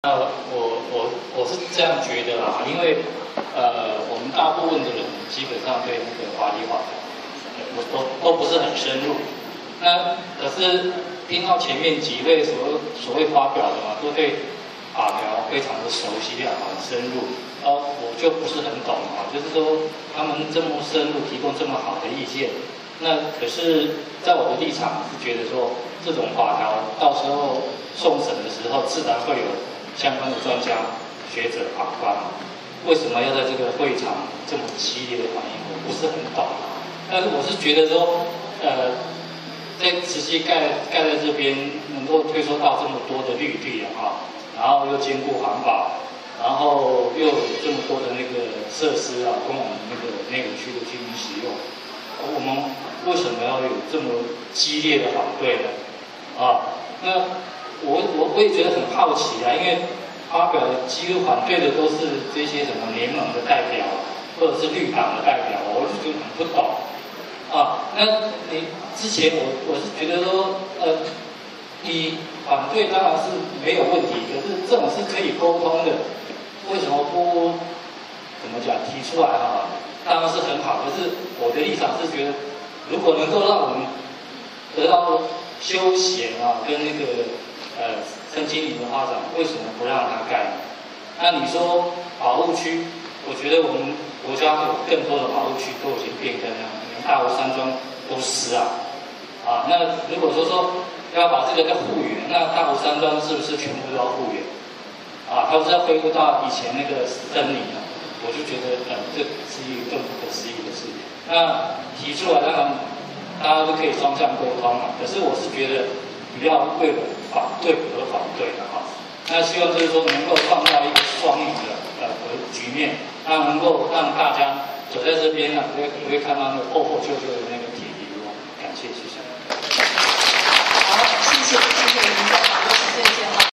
我是这样觉得啦，因为我们大部分的人基本上对那个法律法都不是很深入。那可是听到前面几位所谓发表的嘛，都对法条非常的熟悉啊，很深入。我就不是很懂啊，就是说他们这么深入提供这么好的意见，那可是在我的立场是觉得说，这种法条到时候送审的时候，自然会有相关的专家学者法官，为什么要在这个会场这么激烈的反应？我不是很懂。但是我是觉得说，在慈禧盖在这边能够推收到这么多的绿地啊，然后又兼顾环保，然后又有这么多的那个设施啊，供我们那个内湖区的居民使用，我们为什么要有这么激烈的反对呢？那我也觉得很好奇啊，因为发表的几乎反对的都是这些什么联盟的代表，或者是绿党的代表，我就觉得很不懂。那你之前我是觉得说，你反对当然是没有问题，可是这种是可以沟通的，为什么不怎么讲提出来啊？当然是很好，可是我的立场是觉得，如果能够让我们得到休闲啊，跟那个身心灵的发展，为什么不让它盖呢？那你说保护区，我觉得我们国家有更多的保护区都已经变更了，连大湖山庄都是那如果说要把这个要复原，那大湖山庄是不是全部都要复原？它不是要恢复到以前那个森林啊？我就觉得这是一个更不可思议的事情。那提出来，当然大家都可以双向沟通嘛。可是我是觉得不要为了反对而反对的那希望就是说能够创造一个双赢的局面，那能够让大家走在这边不会看到那个破破旧旧的那个铁皮屋。感谢，谢谢。